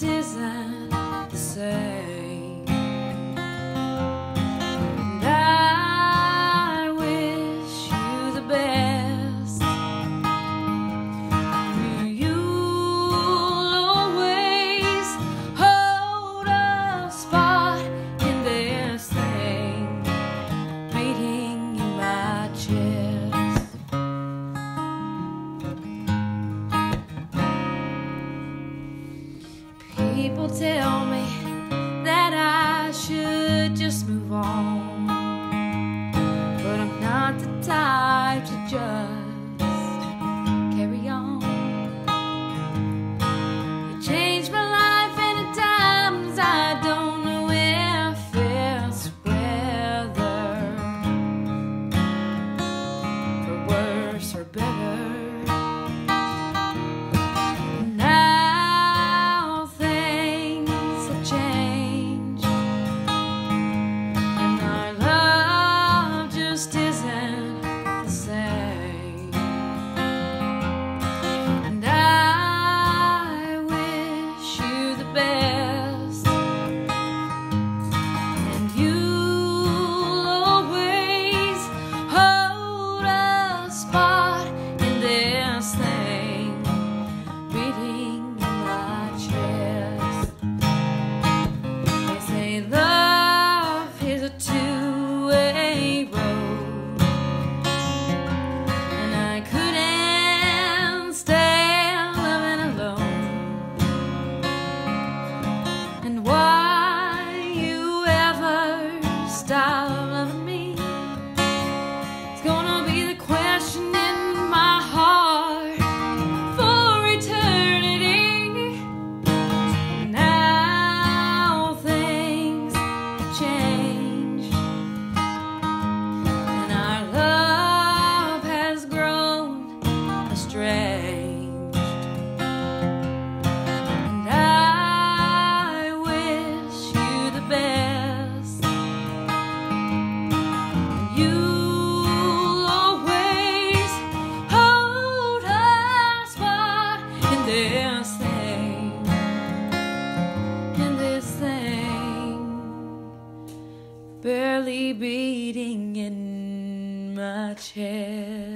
isn't the same. And I wish you the best. You'll always hold a spot in this thing beating in my chest. People tell me that I should just move on, but I'm not the type to just carry on. You changed my life and at times I don't know if it's whether for worse or better. Stop loving me. It's gonna be the question in my heart for eternity. Now things have changed, and our love has grown estranged. And I wish you the best. Barely beating in my chest.